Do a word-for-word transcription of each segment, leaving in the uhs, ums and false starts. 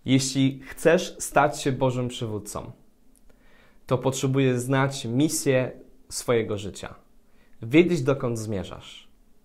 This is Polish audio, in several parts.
Jeśli chcesz stać się Bożym przywódcą, to potrzebujesz znać misję swojego życia. Wiedzieć, dokąd zmierzasz.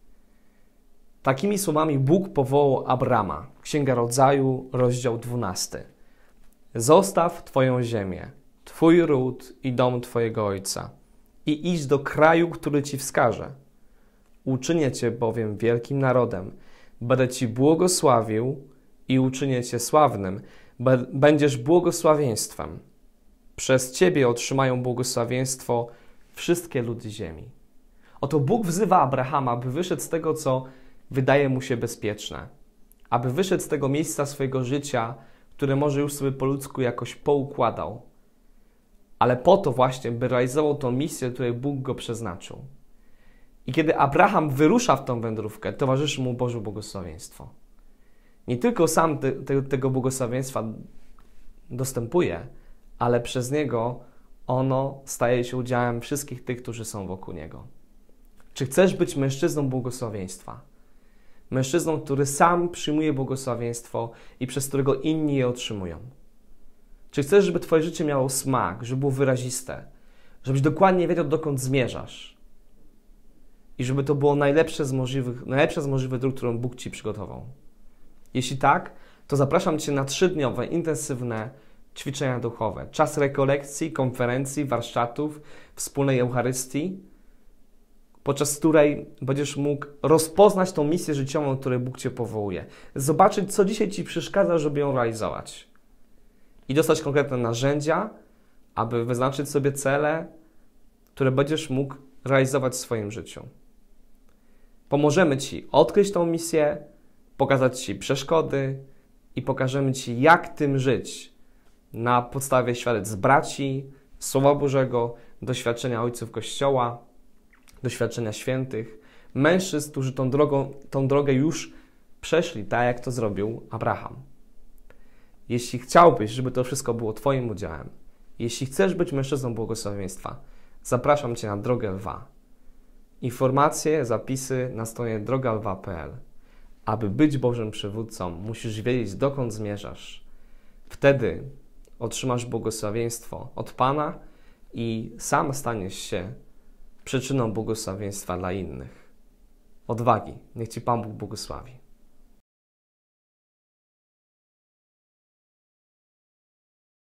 Takimi słowami Bóg powołał Abrama. Księga Rodzaju, rozdział dwunasty. Zostaw Twoją ziemię, Twój ród i dom Twojego ojca i idź do kraju, który Ci wskażę. Uczynię Cię bowiem wielkim narodem, będę Ci błogosławił i uczynię Cię sławnym, będziesz błogosławieństwem. Przez Ciebie otrzymają błogosławieństwo wszystkie ludy ziemi. Oto Bóg wzywa Abrahama, by wyszedł z tego, co wydaje mu się bezpieczne, aby wyszedł z tego miejsca swojego życia, które może już sobie po ludzku jakoś poukładał, ale po to właśnie, by realizował tą misję, której Bóg go przeznaczył. I kiedy Abraham wyrusza w tą wędrówkę, towarzyszy mu Boże błogosławieństwo. Nie tylko sam te, te, tego błogosławieństwa dostępuje, ale przez niego ono staje się udziałem wszystkich tych, którzy są wokół niego. Czy chcesz być mężczyzną błogosławieństwa? Mężczyzną, który sam przyjmuje błogosławieństwo i przez którego inni je otrzymują. Czy chcesz, żeby Twoje życie miało smak, żeby było wyraziste, żebyś dokładnie wiedział, dokąd zmierzasz i żeby to było najlepsze z możliwych, najlepsze z możliwych dróg, którą Bóg Ci przygotował? Jeśli tak, to zapraszam Cię na trzydniowe, intensywne ćwiczenia duchowe. Czas rekolekcji, konferencji, warsztatów, wspólnej Eucharystii, podczas której będziesz mógł rozpoznać tą misję życiową, której Bóg Cię powołuje. Zobaczyć, co dzisiaj Ci przeszkadza, żeby ją realizować. I dostać konkretne narzędzia, aby wyznaczyć sobie cele, które będziesz mógł realizować w swoim życiu. Pomożemy Ci odkryć tą misję, pokazać Ci przeszkody i pokażemy Ci, jak tym żyć na podstawie świadectw braci, Słowa Bożego, doświadczenia ojców Kościoła, doświadczenia świętych, mężczyzn, którzy tą, drogą, tą drogę już przeszli, tak jak to zrobił Abraham. Jeśli chciałbyś, żeby to wszystko było Twoim udziałem, jeśli chcesz być mężczyzną błogosławieństwa, zapraszam Cię na Drogę Lwa. Informacje, zapisy na stronie droga lwa kropka p l. Aby być Bożym przywódcą, musisz wiedzieć, dokąd zmierzasz. Wtedy otrzymasz błogosławieństwo od Pana i sam staniesz się przyczyną błogosławieństwa dla innych. Odwagi. Niech Ci Pan Bóg błogosławi.